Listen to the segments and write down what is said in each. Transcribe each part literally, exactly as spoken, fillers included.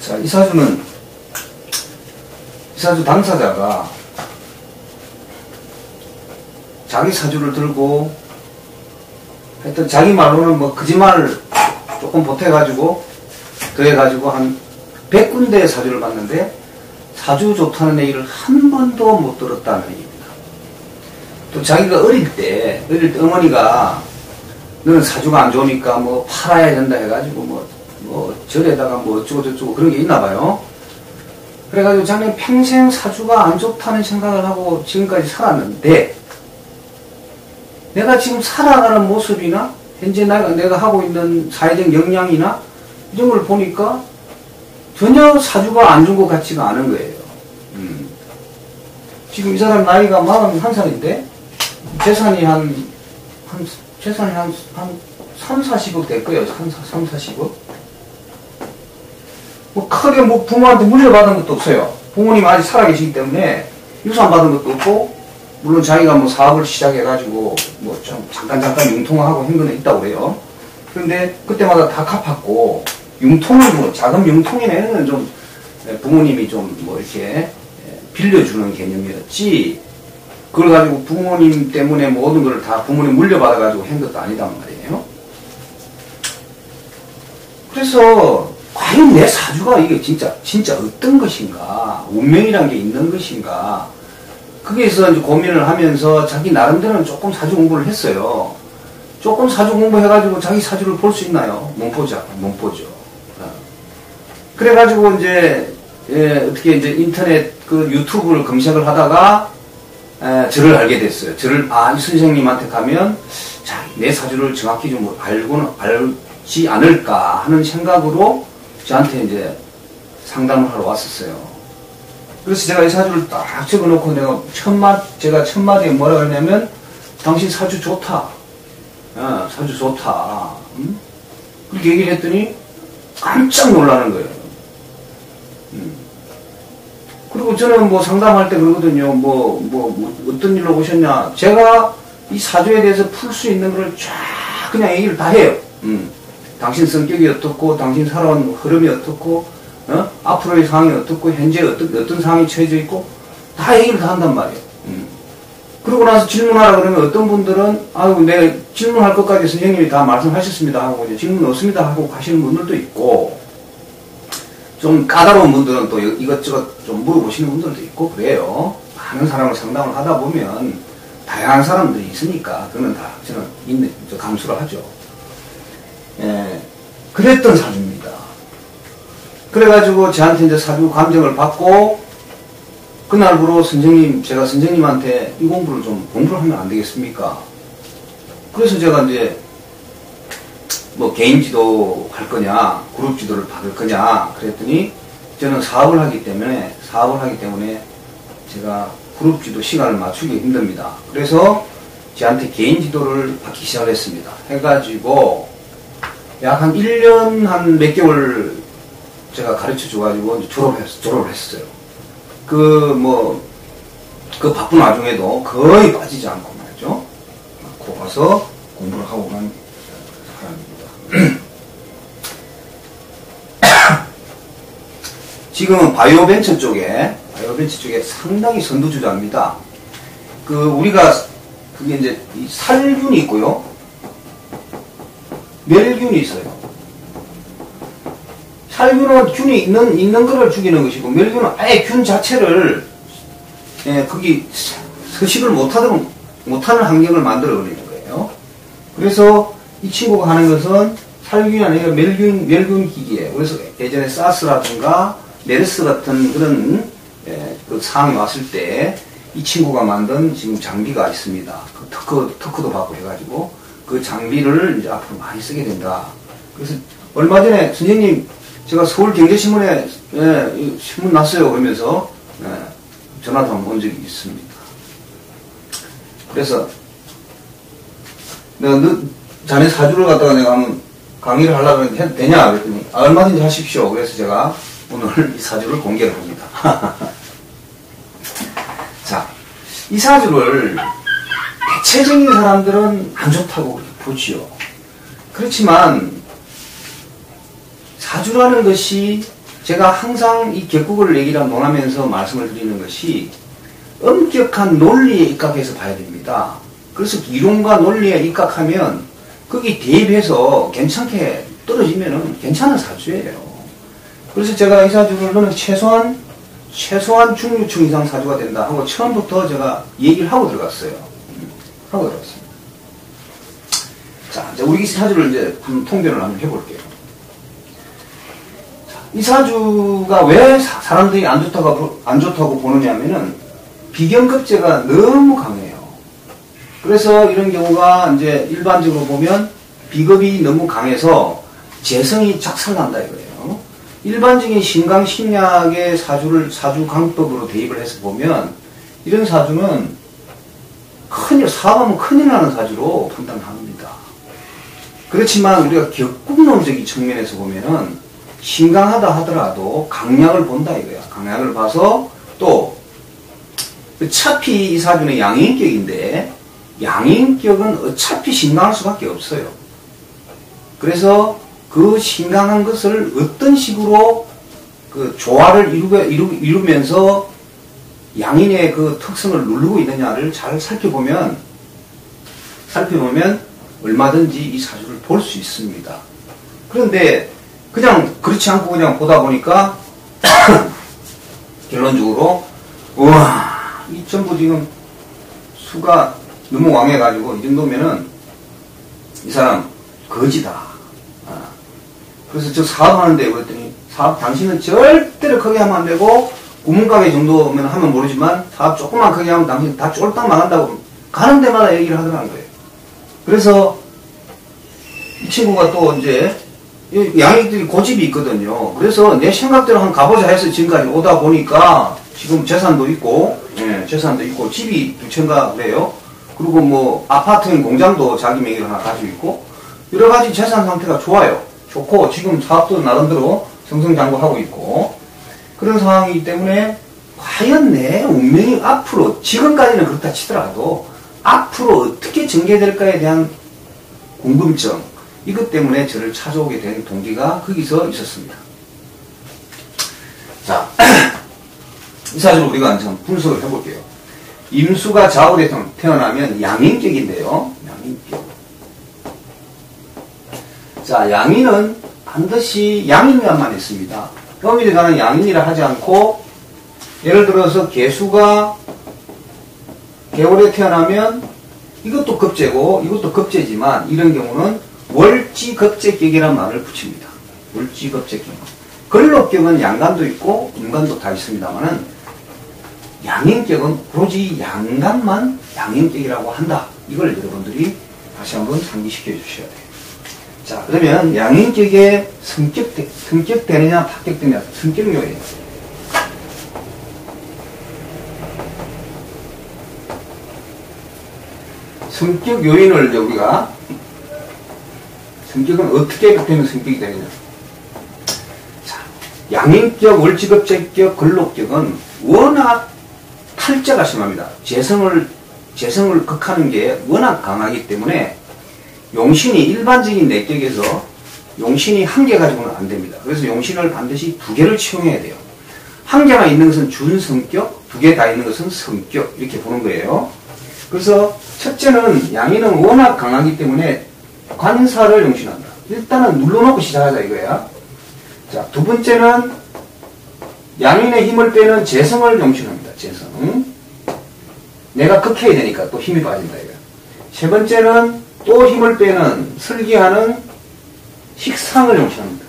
자, 이 사주는, 이 사주 당사자가 자기 사주를 들고, 하여튼 자기 말로는 뭐 거짓말을 조금 보태가지고, 더해가지고 한 백 군데의 사주를 봤는데, 사주 좋다는 얘기를 한 번도 못 들었다는 얘기입니다. 또 자기가 어릴 때, 어릴 때 어머니가 너는 사주가 안 좋으니까 뭐 팔아야 된다 해가지고 뭐, 뭐 절에다가 뭐 어쩌고저쩌고 그런 게 있나 봐요. 그래가지고 자기는 평생 사주가 안 좋다는 생각을 하고 지금까지 살았는데, 내가 지금 살아가는 모습이나 현재 내가, 내가 하고 있는 사회적 역량이나 이런 걸 보니까 전혀 사주가 안 좋은 것 같지가 않은 거예요. 음. 지금 이 사람 나이가 마흔한 살인데 재산이 한, 한 재산이 한, 한 삼, 사십억 될 거예요. 삼, 사십억. 뭐 크게 뭐 부모한테 물려받은 것도 없어요. 부모님 아직 살아계시기 때문에 유산 받은 것도 없고, 물론 자기가 뭐 사업을 시작해가지고 뭐 좀 잠깐 잠깐 융통하고 한 거는 있다고 그래요. 그런데 그때마다 다 갚았고, 융통은 뭐 자금 융통이나 이런 건 좀 부모님이 좀 뭐 이렇게 빌려주는 개념이었지, 그걸 가지고 부모님 때문에 모든 걸 다 부모님 물려받아가지고 한 것도 아니단 말이에요. 그래서 과연 내 사주가 이게 진짜 진짜 어떤 것인가, 운명이란 게 있는 것인가, 거기에서 이제 고민을 하면서 자기 나름대로는 조금 사주 공부를 했어요. 조금 사주 공부해가지고 자기 사주를 볼 수 있나요? 못 보죠. 못 보죠. 그래가지고 이제, 예, 어떻게 이제 인터넷 그 유튜브를 검색을 하다가, 에, 저를 알게 됐어요. 저를, 아, 이 선생님한테 가면, 자, 내 사주를 정확히 좀 알고는, 알지 않을까 하는 생각으로 저한테 이제 상담을 하러 왔었어요. 그래서 제가 이 사주를 딱 적어놓고 내가 첫마, 제가 첫마디에 뭐라 그러냐면, 당신 사주 좋다. 어, 사주 좋다. 음? 그렇게 얘기를 했더니 깜짝 놀라는 거예요. 음. 그리고 저는 뭐 상담할 때 그러거든요. 뭐, 뭐, 뭐, 어떤 일로 오셨냐. 제가 이 사주에 대해서 풀 수 있는 걸 쫙 그냥 얘기를 다 해요. 음. 당신 성격이 어떻고, 당신 살아온 흐름이 어떻고, 어? 앞으로의 상황이 어떻고, 현재 어떤, 어떤 상황이 처해져 있고, 다 얘기를 다 한단 말이에요. 음. 그러고 나서 질문하라 그러면 어떤 분들은, 아유, 내가 질문할 것까지 선생님이 다 말씀하셨습니다 하고, 이제 질문 없습니다 하고 가시는 분들도 있고, 좀 까다로운 분들은 또 이것저것 좀 물어보시는 분들도 있고 그래요. 많은 사람을 상담을 하다 보면 다양한 사람들이 있으니까 그거는 다 저는 있는, 감수를 하죠. 예, 그랬던 사주입니다. 그래가지고 저한테 이제 사주 감정을 받고, 그날부로 선생님, 제가 선생님한테 이 공부를 좀 공부를 하면 안 되겠습니까? 그래서 제가 이제 뭐 개인 지도 할 거냐, 그룹 지도를 받을 거냐, 그랬더니 저는 사업을 하기 때문에, 사업을 하기 때문에 제가 그룹 지도 시간을 맞추기 힘듭니다. 그래서 저한테 개인 지도를 받기 시작을 했습니다. 해가지고 약 한 일 년 한 몇 개월 제가 가르쳐 줘가지고 졸업을, 했, 졸업을 했어요. 그 뭐, 그 바쁜 와중에도 거의 빠지지 않고 말이죠. 고 가서 공부를 하고 간 사람입니다. 지금은 바이오벤처 쪽에, 바이오벤처 쪽에 상당히 선두주자입니다. 그, 우리가, 그게 이제, 이 살균이 있고요. 멸균이 있어요. 살균은 균이 있는, 있는 거를 죽이는 것이고, 멸균은 아예 균 자체를, 예, 거기 서식을 못하도록, 못하는 환경을 만들어 버리는 거예요. 그래서 이 친구가 하는 것은 살균이 아니라 멸균, 멸균 기기예요. 그래서 예전에 사스라든가 메르스 같은 그런, 예, 그 상황이 왔을 때 이 친구가 만든 지금 장비가 있습니다. 그 특허, 특허도 받고 해가지고 그 장비를 이제 앞으로 많이 쓰게 된다. 그래서 얼마 전에 선생님, 제가 서울경제신문에, 예, 신문 났어요. 그러면서, 예, 전화도 한번 온 적이 있습니다. 그래서, 내가 너, 자네 사주를 갖다가 내가 한번 강의를 하려고 했는데 해도 되냐? 그랬더니, 아, 얼마든지 하십시오. 그래서 제가 오늘 이 사주를 공개를 합니다. 자, 이 사주를 대체적인 사람들은 안 좋다고 보지요. 그렇지만, 사주라는 것이 제가 항상 이 격국을 얘기를 논하면서 말씀을 드리는 것이 엄격한 논리에 입각해서 봐야 됩니다. 그래서 이론과 논리에 입각하면 거기 대입해서 괜찮게 떨어지면은 괜찮은 사주예요. 그래서 제가 이 사주를 너는 최소한 최소한 중류층 이상 사주가 된다 하고 처음부터 제가 얘기를 하고 들어갔어요. 하고 들어갔습니다. 자, 이제 우리 이 사주를 이제 통변을 한번 해볼게요. 자, 이 사주가 왜 사, 사람들이 안 좋다고, 안 좋다고 보느냐면은 비견급제가 너무 강해요. 그래서 이런 경우가 이제 일반적으로 보면 비급이 너무 강해서 재성이 작살난다 이거예요. 일반적인 신강신약의 사주를 사주 강법으로 대입을 해서 보면 이런 사주는 큰일, 사업하면 큰일 나는 사주로 판단합니다. 그렇지만 우리가 격국론적인 측면에서 보면은 신강하다 하더라도 강약을 본다 이거야. 강약을 봐서 또 어차피 이 사주는 양인격인데 양인격은 어차피 신강할 수밖에 없어요. 그래서 그 신강한 것을 어떤 식으로 그 조화를 이루, 이루, 이루면서 양인의 그 특성을 누르고 있느냐를 잘 살펴보면, 살펴보면 얼마든지 이 사주를 볼 수 있습니다. 그런데 그냥 그렇지 않고 그냥 보다 보니까 결론적으로, 우와, 이 전부 지금 수가 너무 왕해가지고 이 정도면은 이 사람 거지다. 그래서 저 사업하는데 그랬더니 사업 당신은 절대로 크게 하면 안 되고 구멍가게 정도면 하면 모르지만 사업 조금만 크게 하면 당신 다 쫄딱 망한다고 가는 데마다 얘기를 하더라는 거예요. 그래서 이 친구가 또 이제 양익들이 고집이 있거든요. 그래서 내 생각대로 한 가보자 해서 지금까지 오다 보니까 지금 재산도 있고, 예, 재산도 있고 집이 두 채인가 그래요. 그리고 뭐 아파트인 공장도 자기 명의로 하나 가지고 있고 여러 가지 재산 상태가 좋아요. 좋고 지금 사업도 나름대로 승승장구하고 있고 그런 상황이기 때문에 과연 내 운명이 앞으로 지금까지는 그렇다 치더라도 앞으로 어떻게 전개될까에 대한 궁금증 이것 때문에 저를 찾아오게 된 동기가 거기서 있었습니다. 자, 이 사주를 우리가 좀 분석을 해볼게요. 임수가 좌우에 태어나면 양인격인데요. 양인격. 자, 양인은 반드시 양인이란만 있습니다. 엄밀히 가는 양인이라 하지 않고 예를 들어서 개수가 개월에 태어나면 이것도 급제고 이것도 급제지만 이런 경우는 월지급제격이라는 말을 붙입니다. 월지급제격. 걸록격은 양간도 있고 음간도 다 있습니다만은 양인격은 오로지 양간만 양인격이라고 한다. 이걸 여러분들이 다시 한번 상기시켜 주셔야 돼요. 자, 그러면 양인격의 성격, 성격되느냐, 파격되느냐, 성격 요인. 성격 요인을 이제 우리가, 성격은 어떻게 되면 성격이 되느냐. 자, 양인격, 월지급제격, 걸록격은 워낙 탈자가 심합니다. 재성을, 재성을 극하는 게 워낙 강하기 때문에 용신이 일반적인 내격에서 용신이 한 개 가지고는 안 됩니다. 그래서 용신을 반드시 두 개를 채용해야 돼요. 한 개가 있는 것은 준성격, 두 개 다 있는 것은 성격 이렇게 보는 거예요. 그래서 첫째는 양인은 워낙 강하기 때문에 관사를 용신한다. 일단은 눌러놓고 시작하자 이거야. 자, 두 번째는 양인의 힘을 빼는 재성을 용신합니다. 재성. 내가 극해야 되니까 또 힘이 빠진다 이거야. 세 번째는 또 힘을 빼는 설계하는 식상을 용신합니다.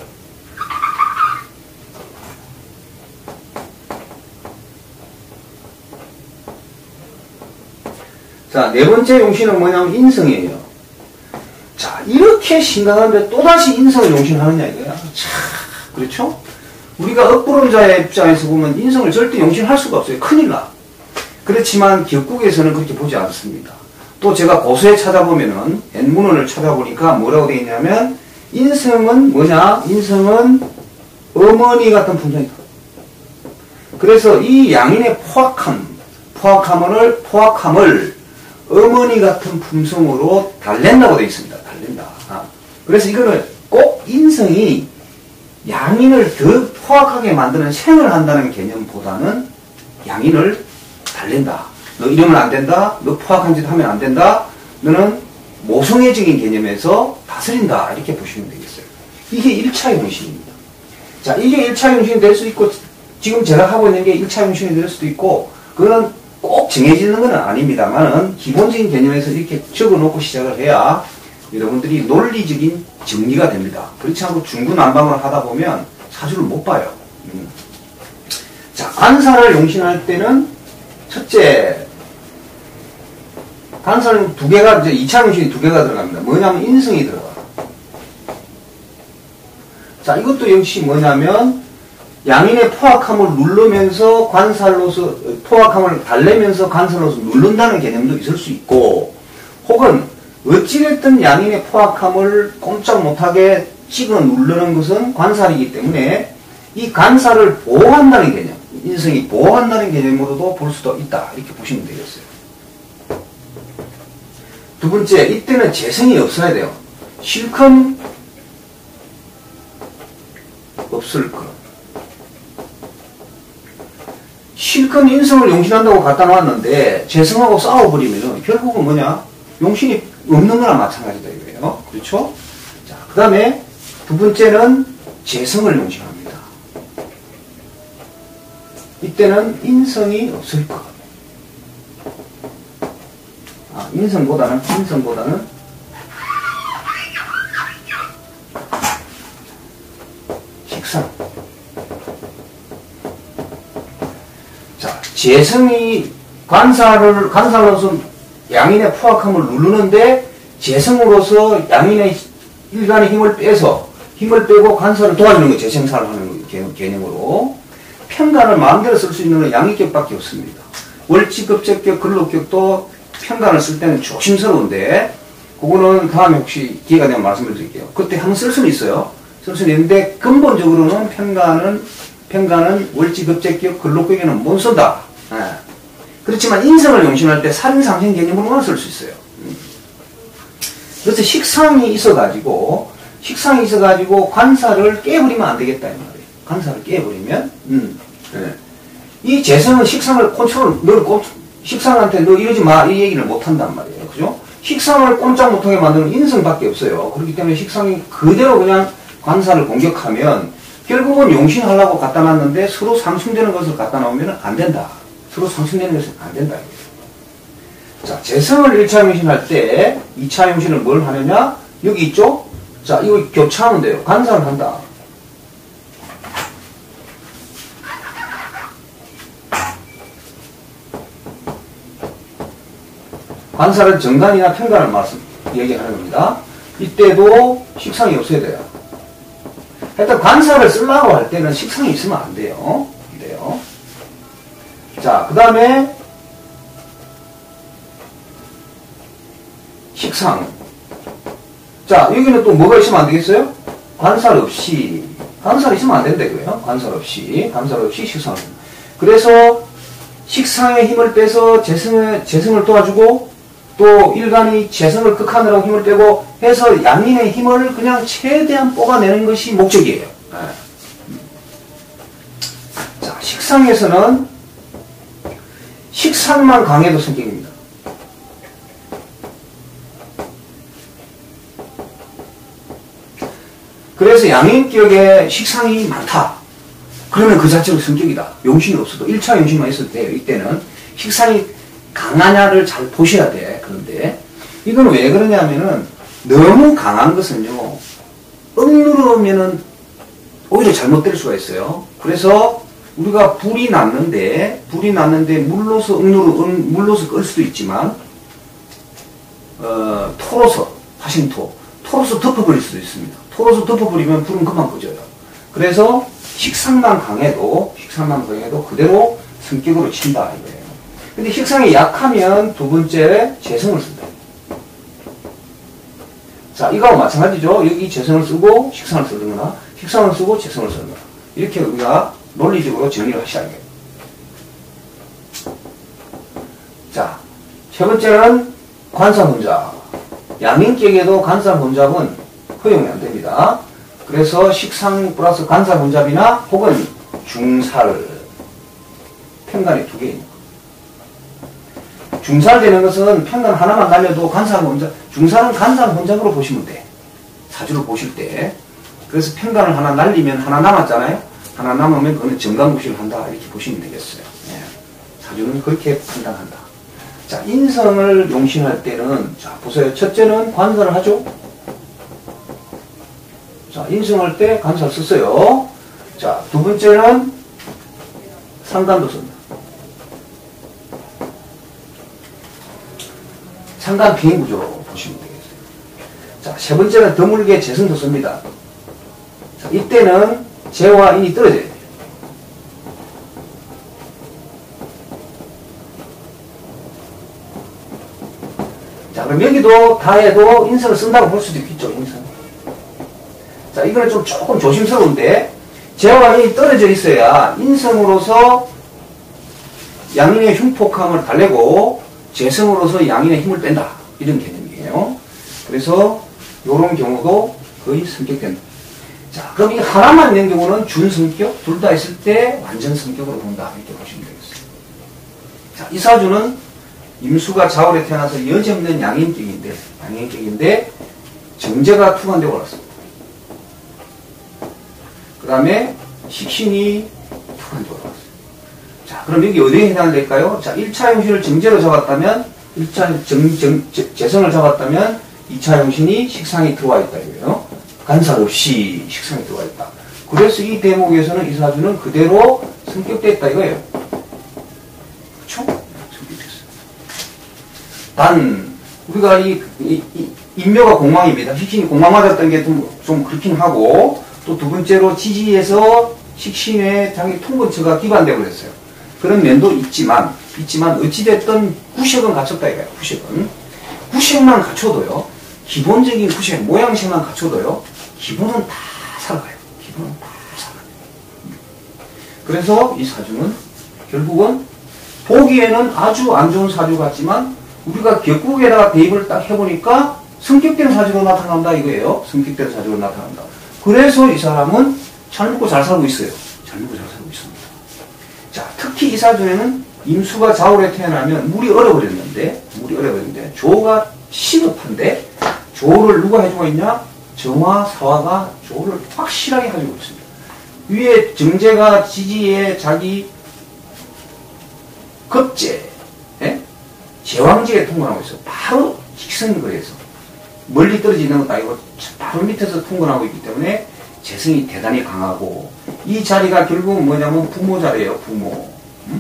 자, 네 번째 용신은 뭐냐면 인성이에요. 자, 이렇게 심각한데 또다시 인성을 용신하느냐 이거야. 참, 그렇죠? 우리가 엇부름자의 입장에서 보면 인성을 절대 용신할 수가 없어요. 큰일 나. 그렇지만 격국에서는 그렇게 보지 않습니다. 또 제가 고수에 찾아보면은 N문헌을 찾아보니까 뭐라고 되어 있냐면 인성은 뭐냐? 인성은 어머니 같은 품성이다. 그래서 이 양인의 포악함, 포악함을 포악함을 어머니 같은 품성으로 달랜다고 되어 있습니다. 달랜다. 아, 그래서 이거는 꼭 인성이 양인을 더 포악하게 만드는 생을 한다는 개념보다는 양인을 달랜다. 너 이러면 안 된다. 너 포악한 짓 하면 안 된다. 너는 모성애적인 개념에서 다스린다. 이렇게 보시면 되겠어요. 이게 일 차 용신입니다. 자, 이게 일 차 용신이 될 수 있고, 지금 제가 하고 있는 게 일 차 용신이 될 수도 있고, 그거는 꼭 정해지는 건 아닙니다만은, 기본적인 개념에서 이렇게 적어 놓고 시작을 해야 여러분들이 논리적인 정리가 됩니다. 그렇지 않고 중구난방을 하다 보면 사주를 못 봐요. 음. 자, 간사를 용신할 때는 첫째, 간사는 두 개가, 이제 이 차 용신이 두 개가 들어갑니다. 뭐냐면 인성이 들어가요. 자, 이것도 역시 뭐냐면 양인의 포악함을 누르면서 관살로서, 포악함을 달래면서 관살로서 누른다는 개념도 있을 수 있고, 혹은 어찌됐든 양인의 포악함을 꼼짝 못하게 찍어 누르는 것은 관살이기 때문에 이 관살을 보호한다는 개념, 인성이 보호한다는 개념으로도 볼 수도 있다. 이렇게 보시면 되겠어요. 두 번째, 이때는 재성이 없어야 돼요. 실컷 없을 것. 실컷 인성을 용신한다고 갖다 놨는데 재성하고 싸워버리면 결국은 뭐냐? 용신이 없는 거나 마찬가지다 이거예요. 그렇죠? 자, 그 다음에 두 번째는 재성을 용신합니다. 이때는 인성이 없을 것. 아, 인성보다는, 인성보다는 식상. 자, 재성이 관사를, 관사로서 양인의 포악함을 누르는데 재성으로서 양인의 일간의 힘을 빼서 힘을 빼고 관사를 도와주는 거, 재생사를 하는 개념으로 편간을 마음대로 쓸 수 있는 건 양위격밖에 없습니다. 월지급제격, 근록격도 편간을 쓸 때는 조심스러운데 그거는 다음에 혹시 기회가 되면 말씀을 드릴게요. 그때 한번 쓸 수는 있어요. 쓸 수는 있는데 근본적으로는 편간은 편간은 월지급제격, 근록격에는 못 쓴다. 예. 그렇지만 인성을 용신할 때 살인상생 개념으로만 쓸 수 있어요. 음. 그래서 식상이 있어가지고 식상이 있어가지고 관사를 깨버리면 안 되겠다 이 말이에요. 관사를 깨버리면 음. 예. 이 재성은 식상을 컨트롤, 너 식상한테 너 이러지 마 이 얘기를 못 한단 말이에요. 그죠? 식상을 꼼짝 못하게 만드는 인성밖에 없어요. 그렇기 때문에 식상이 그대로 그냥 관사를 공격하면 결국은 용신하려고 갖다 놨는데 서로 상충되는 것을 갖다 놓으면 안 된다. 서로 상충되는 것은 안 된다. 자, 재성을 일 차 용신할 때 이 차 용신을 뭘 하느냐? 여기 있죠? 자, 이거 교차하면 돼요. 관사를 한다. 관사를 정간이나 편간을 말씀, 얘기하는 겁니다. 이때도 식상이 없어야 돼요. 하여튼 관사를 쓰려고 할 때는 식상이 있으면 안 돼요. 안 돼요. 자, 그 다음에 식상. 자, 여기는 또 뭐가 있으면 안 되겠어요? 관살 없이. 관살 있으면 안 된다 이거예요. 관살 없이. 관살 없이 식상. 그래서 식상의 힘을 빼서 재성을, 재성을 도와주고 또 일간이 재성을 극한으로 힘을 빼고 해서 양인의 힘을 그냥 최대한 뽑아내는 것이 목적이에요. 네. 자, 식상에서는 식상만 강해도 성격입니다. 그래서 양인격에 식상이 많다. 그러면 그 자체로 성격이다. 용신이 없어도 일 차 용신만 있어도 돼요. 이때는 식상이 강하냐를 잘 보셔야 돼. 그런데 이건 왜 그러냐면은 너무 강한 것은요 억누르면은 오히려 잘못될 수가 있어요. 그래서 우리가 불이 났는데 불이 났는데 물로서 억누르 물로서 끌 수도 있지만 어, 토로서 화신토 토로서 덮어버릴 수도 있습니다. 토로서 덮어버리면 불은 그만 꺼져요. 그래서 식상만 강해도 식상만 강해도 그대로 성격으로 친다 이거예요. 근데 식상이 약하면 두 번째 재성을 쓴다. 자, 이거하고 마찬가지죠. 여기 재성을 쓰고 식상을 쓰거나 식상을 쓰고 재성을 쓰거나 이렇게 우리가 논리적으로 정리를 하셔야 돼요. 자, 세 번째는 관사본잡. 양인격에도 관사본잡은 허용이 안 됩니다. 그래서 식상 플러스 간살 혼잡이나 혹은 중살, 편간이 두 개 있는 거. 중살 되는 것은 편간 하나만 날려도 간살 혼잡, 중살은 간살 혼잡으로 보시면 돼. 사주를 보실 때. 그래서 편간을 하나 날리면 하나 남았잖아요. 하나 남으면 그거는 정강구실을 한다. 이렇게 보시면 되겠어요. 예. 사주는 그렇게 판단한다. 자, 인성을 용신할 때는, 자, 보세요. 첫째는 관살을 하죠. 자, 인성할 때 간살 썼어요. 자, 두 번째는 상간도 씁니다. 상간 비행구조로 보시면 되겠어요. 자, 세 번째는 드물게 재성도 씁니다. 자, 이때는 재와 인이 떨어져야 돼요. 자, 그럼 여기도 다 해도 인성을 쓴다고 볼 수도 있겠죠, 인성. 자, 이거는 좀 조금 조심스러운데, 재와 인이 떨어져 있어야 인성으로서 양인의 흉폭함을 달래고, 재성으로서 양인의 힘을 뺀다. 이런 개념이에요. 그래서, 요런 경우도 거의 성격된다. 자, 그럼 이 하나만 있는 경우는 준성격, 둘 다 있을 때 완전 성격으로 본다. 이렇게 보시면 되겠어요. 자, 이 사주는 임수가 자월에 태어나서 여지없는 양인격인데, 양인격인데, 정제가 투관되고 올랐습니다. 그 다음에 식신이 투관되고 올랐어요. 자, 그럼 여기 어디에 해당될까요? 자, 일 차 용신을 정제로 잡았다면, 일 차 정, 정, 재성을 잡았다면, 이 차 용신이 식상에 들어와 있다, 이거예요. 간살 없이 식상에 들어와 있다. 그래서 이 대목에서는 이 사주는 그대로 성격됐다, 이거예요. 그쵸? 성격됐어요. 단, 우리가 이, 이, 이 인묘가 공망입니다. 식신이 공망 맞았던 게 좀, 좀 그렇긴 하고, 또 두 번째로 지지에서 식신의 자기 통근처가 기반되고 그랬어요. 그런 면도 있지만, 있지만, 어찌됐든 구색은 갖췄다 이거예요, 구색은. 구색만 갖춰도요, 기본적인 구색, 모양새만 갖춰도요, 기본은 다 살아가요. 기본은 다 살아가요. 그래서 이 사주는 결국은 보기에는 아주 안 좋은 사주 같지만, 우리가 격국에다가 대입을 딱 해보니까 성격된 사주로 나타난다 이거예요. 성격된 사주로 나타난다. 그래서 이 사람은 잘 먹고 잘 살고 있어요. 잘 먹고 잘 살고 있습니다. 자, 특히 이 사주에는 임수가 자월에 태어나면 물이 얼어버렸는데, 물이 얼어버렸는데, 조가 시급한데, 조를 누가 해주고 있냐? 정화, 사화가 조를 확실하게 가지고 있습니다. 위에 정제가 지지에 자기 급제, 예? 제왕지에 통근하고 있어요. 바로 직선거리에서. 멀리 떨어지는 것도 아니고 바로 밑에서 통근하고 있기 때문에 재성이 대단히 강하고, 이 자리가 결국은 뭐냐면 부모 자리예요, 부모. 음?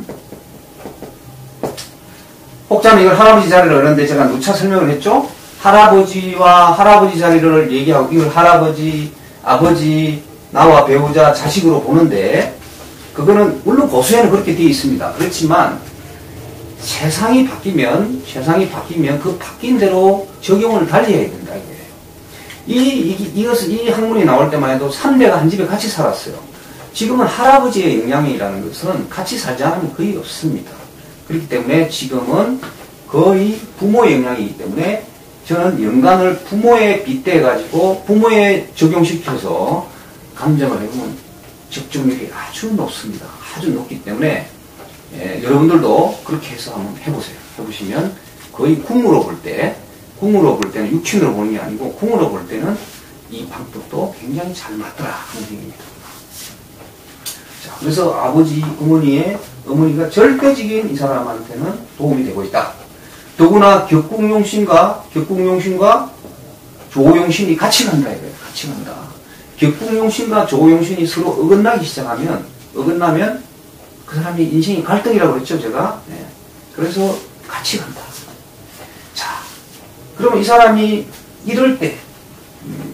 혹자는 이걸 할아버지 자리를 하는데 제가 누차 설명을 했죠? 할아버지와 할아버지 자리를 얘기하고, 이걸 할아버지, 아버지, 나와 배우자, 자식으로 보는데, 그거는 물론 고수에는 그렇게 되어 있습니다. 그렇지만 세상이 바뀌면, 세상이 바뀌면 그 바뀐 대로 적용을 달리 해야 된다, 이거예요. 이, 이, 이것은, 이 학문이 나올 때만 해도 삼 대가 한 집에 같이 살았어요. 지금은 할아버지의 영향이라는 것은 같이 살지 않으면 거의 없습니다. 그렇기 때문에 지금은 거의 부모의 영향이기 때문에 저는 연간을 부모에 빗대가지고 부모에 적용시켜서 감정을 해보면 적중률이 아주 높습니다. 아주 높기 때문에 예, 여러분들도 그렇게 해서 한번 해보세요. 해보시면 거의 궁으로 볼 때, 궁으로 볼 때는 육친으로 보는 게 아니고 궁으로 볼 때는 이 방법도 굉장히 잘 맞더라 하는 얘기입니다. 자, 그래서 아버지, 어머니의, 어머니가 절대적인 이 사람한테는 도움이 되고 있다. 더구나 격국용신과, 격국용신과 조용신이 같이 간다 이거예요. 같이 간다. 격국용신과 조용신이 서로 어긋나기 시작하면, 어긋나면 그 사람이 인생이 갈등이라고 그랬죠, 제가. 네. 그래서 같이 간다. 자, 그러면 이 사람이 이럴 때, 음,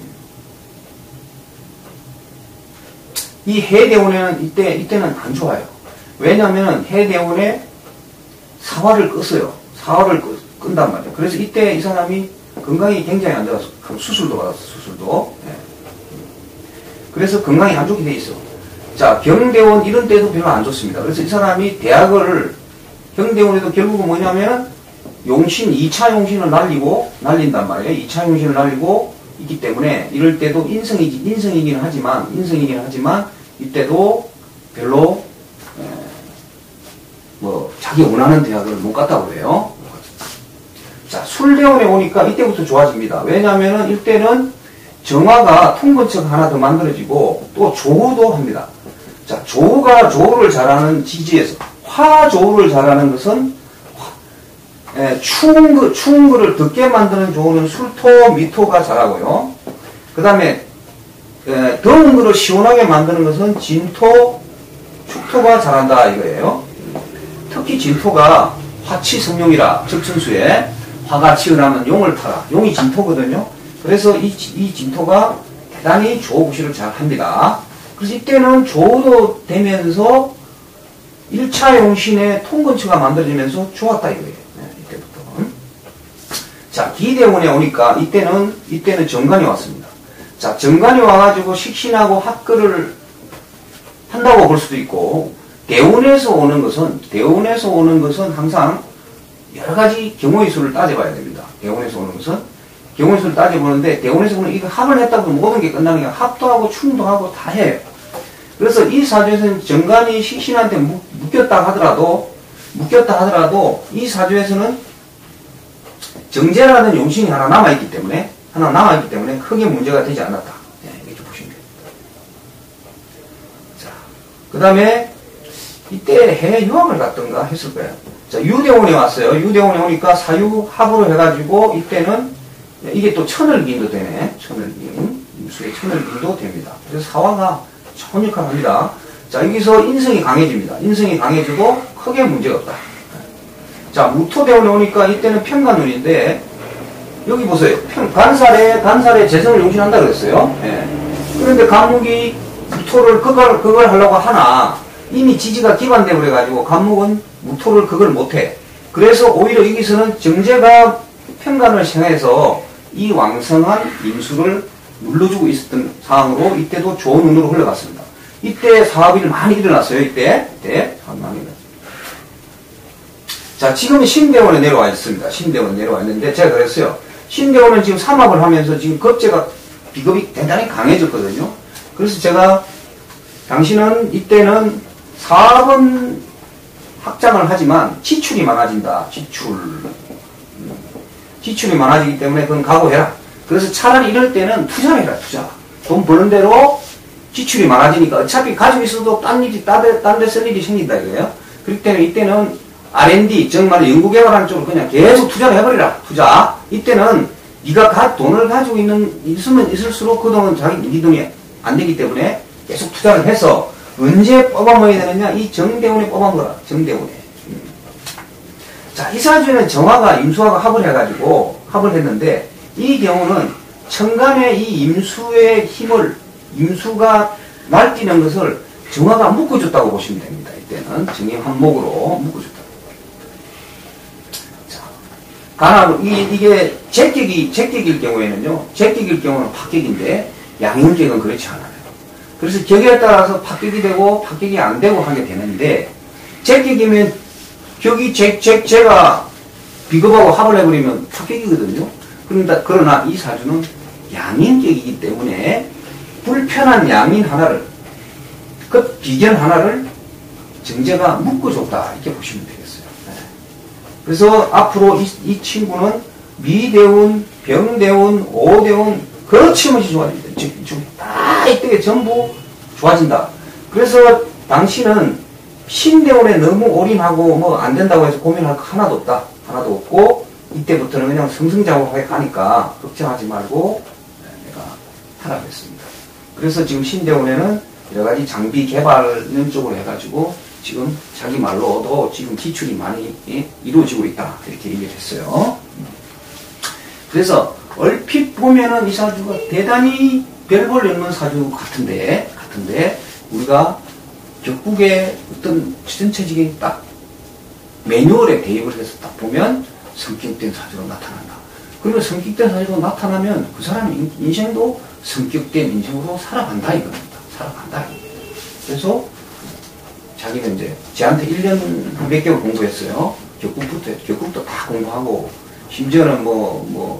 이 해대운에는 이때, 이때는 안 좋아요. 왜냐하면 해대운에 사화를 껐어요. 사화를 끄, 끈단 말이에요. 그래서 이때 이 사람이 건강이 굉장히 안 좋아서 수술도 받았어, 수술도. 네. 그래서 건강이 안 좋게 돼 있어. 자, 경대원 이런 때도 별로 안 좋습니다. 그래서 이 사람이 대학을, 경대원에도 결국은 뭐냐면, 용신, 이 차 용신을 날리고, 날린단 말이에요. 이 차 용신을 날리고, 있기 때문에 이럴 때도 인성이, 인성이긴 하지만, 인성이긴 하지만, 이때도 별로, 에, 뭐, 자기 원하는 대학을 못 갔다고 그래요. 자, 술대원에 오니까 이때부터 좋아집니다. 왜냐면은 이때는 정화가 통근처가 하나 더 만들어지고 또 조우도 합니다. 자, 조우가 조우를 잘하는 지지에서, 화조우를 잘하는 것은 예, 추운 거, 추운 거를 덥게 만드는 조우는 술토, 미토가 잘하고요. 그 다음에, 예, 더운 거를 시원하게 만드는 것은 진토, 축토가 잘한다, 이거예요. 특히 진토가 화치 성용이라, 적천수에 화가 치열하면 용을 타라. 용이 진토거든요. 그래서 이, 이 진토가 대단히 조우구시를 잘 합니다. 그래서 이때는 조우도 되면서 일 차 용신의 통근처가 만들어지면서 좋았다, 이거예요. 자, 기대원에 오니까 이때는 이때는 정관이 왔습니다. 자, 정관이 와가지고 식신하고 합글을 한다고 볼 수도 있고, 대운에서 오는 것은 대운에서 오는 것은 항상 여러 가지 경우의 수를 따져봐야 됩니다. 대운에서 오는 것은 경우의 수를 따져보는데, 대운에서 오는 이거 합을 했다고 모든 게 끝나는 게 합도 하고 충도 하고 다 해요. 그래서 이 사주에서는 정관이 식신한테 묶였다 하더라도 묶였다 하더라도 이 사주에서는 정제라는 용신이 하나 남아있기 때문에, 하나 남아있기 때문에 크게 문제가 되지 않았다. 네, 이렇게 보시면 됩니다. 자, 그 다음에 이때 해외 유학을 갔던가 했을 거예요. 자, 유대원이 왔어요. 유대원이 오니까 사유합으로 해가지고 이때는 이게 또 천을기인도 되네. 천을기인. 임수의 천을기인도 됩니다. 그래서 사화가 천육합니다. 자, 여기서 인성이 강해집니다. 인성이 강해지고 크게 문제가 없다. 자, 무토대원에 오니까 이때는 편간운인데, 여기 보세요. 편, 간살에, 간살에 재성을 용신한다 그랬어요. 예. 그런데 간목이 무토를, 그걸, 그걸 하려고 하나, 이미 지지가 기반되어 그래가지고, 간목은 무토를 그걸 못해. 그래서 오히려 여기서는 정제가 편간을 생해서 이 왕성한 임수를 눌러주고 있었던 상황으로, 이때도 좋은 운으로 흘러갔습니다. 이때 사업이 많이 일어났어요, 이때. 이때 사업이 많이 일어났어요. 자, 지금은 신대원에 내려와 있습니다. 신대원에 내려와 있는데, 제가 그랬어요. 신대원은 지금 삼합을 하면서 지금 겁재가, 비겁이 대단히 강해졌거든요. 그래서 제가, 당신은 이때는 사업은 확장을 하지만 지출이 많아진다. 지출. 지출이 많아지기 때문에 그건 각오해라. 그래서 차라리 이럴 때는 투자를 해라, 투자. 돈 버는 대로 지출이 많아지니까 어차피 가지고 있어도 딴 일이, 딴 데 쓸 일이 생긴다 이거예요. 그렇기 때문에 이때는 알 앤 디, 정말 연구개발하는 쪽으로 그냥 계속 투자를 해버리라. 투자. 이때는 네가 가, 돈을 가지고 있는, 있으면 있을수록 그동안 자기 네 돈이 안 되기 때문에 계속 투자를 해서 언제 뽑아먹어야 되느냐? 이 정대운에 뽑아먹어라. 정대운에. 음. 자, 이 사주에는 정화가 임수화가 합을 해가지고 합을 했는데, 이 경우는 천간의 이 임수의 힘을, 임수가 날뛰는 것을 정화가 묶어줬다고 보시면 됩니다. 이때는 정의 한목으로 묶어줬다. 간하고, 이, 이게, 제격이, 제격일 경우에는요, 제격일 경우는 파격인데, 양형격은 그렇지 않아요. 그래서 격에 따라서 파격이 되고, 파격이 안 되고 하게 되는데, 제격이면, 격이 제, 제, 제가 비겁하고 합을 해버리면 파격이거든요. 그런다, 그러나 이 사주는 양인격이기 때문에, 불편한 양인 하나를, 그 비견 하나를 정제가 묶어줬다. 이렇게 보시면 되겠어요. 그래서 앞으로 이, 이 친구는 미대운, 병대운, 오대운 거침없이 좋아집니다. 지금 다 이때 전부 좋아진다. 그래서 당신은 신대운에 너무 올인하고 뭐 안 된다고 해서 고민할 거 하나도 없다. 하나도 없고 이때부터는 그냥 승승장구하게 가니까 걱정하지 말고 내가 하라고 했습니다. 그래서 지금 신대운에는 여러 가지 장비 개발하는 쪽으로 해가지고 지금 자기 말로도 지금 기출이 많이 예, 이루어지고 있다. 이렇게 얘기를 했어요. 그래서 얼핏 보면은 이 사주가 대단히 별볼 없는 사주 같은데, 같은데, 우리가 격국의 어떤 전체적인 딱 매뉴얼에 대입을 해서 딱 보면 성격된 사주로 나타난다. 그리고 성격된 사주로 나타나면 그 사람 인생도 성격된 인생으로 살아간다 이겁니다. 살아간다 이겁니다. 그래서 자기는 이제 저한테 일 년 한 몇 개월 공부했어요. 격국부터 격국도 다 공부하고 심지어는 뭐 뭐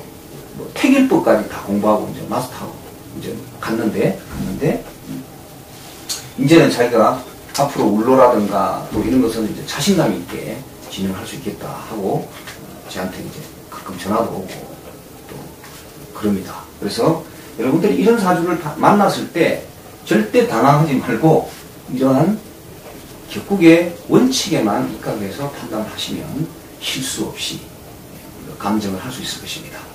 뭐 태길법까지 다 공부하고 이제 마스터하고 이제 갔는데 갔는데 이제는 자기가 앞으로 울로라든가 또 이런 것은 이제 자신감 있게 진행할 수 있겠다 하고 저한테 이제 가끔 전화도 오고 또 그럽니다. 그래서 여러분들이 이런 사주를 만났을 때 절대 당황하지 말고 이러한 격국의 원칙에만 입각해서 판단하시면 실수 없이 감정을 할 수 있을 것입니다.